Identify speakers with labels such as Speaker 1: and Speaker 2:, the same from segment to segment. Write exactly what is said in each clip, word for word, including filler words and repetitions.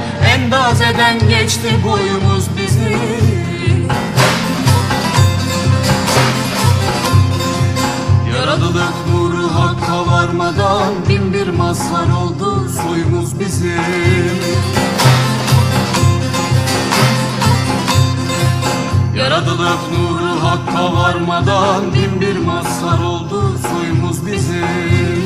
Speaker 1: endazeden geçti boyumuz bizim. Yaratılık nuru hakka varmadan bin bir mazhar oldu soyumuz bizim. Yaratılık nuru hakka varmadan bin bir mazhar oldu soyumuz bizim.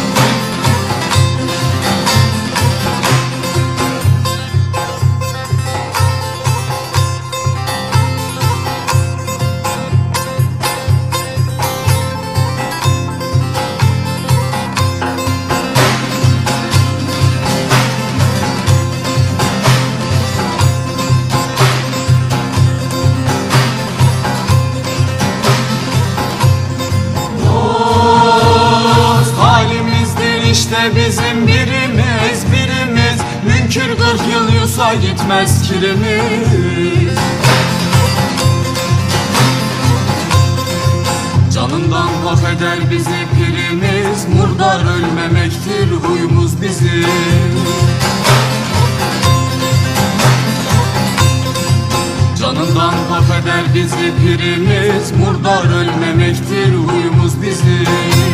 Speaker 1: İşte bizim birimiz, birimiz münkür kırk yıl yusa gitmez kirimiz. Canından hak eder bizi pirimiz, murdar ölmemektir huyumuz bizim. Canından hak eder bizi pirimiz, murdar ölmemektir huyumuz bizim.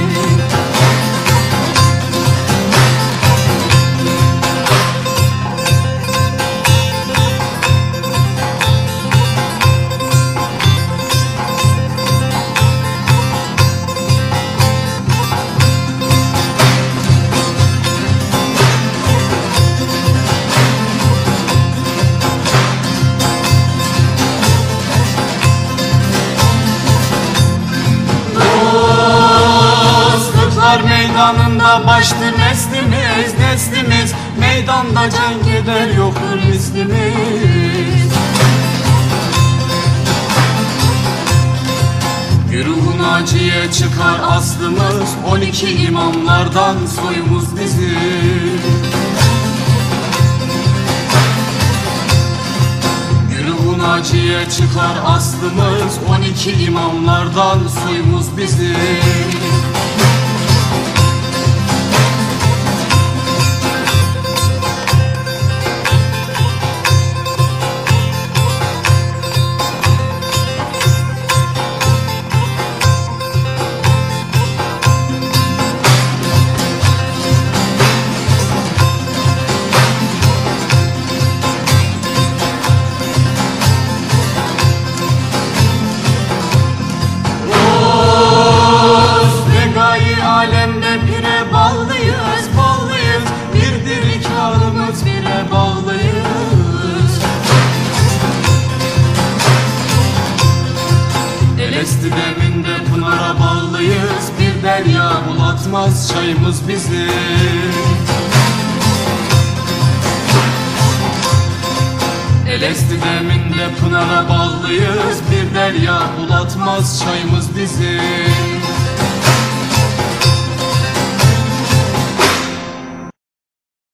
Speaker 1: Meydanında baştır neslimiz, neslimiz meydanda cenk eder yoktur mislimiz. Güruhun acıya çıkar aslımız, on iki imamlardan soyumuz bizim. Güruhun acıya çıkar aslımız, on iki imamlardan soyumuz bizim. Alemde bire bağlıyız, bağlıyız. Birdir ikramımız bire bağlıyız. Elesti deminde pınara bağlıyız. Bir derya bulatmaz çayımız bizim. Elesti deminde pınara bağlıyız. Bir derya bulatmaz çayımız bizim.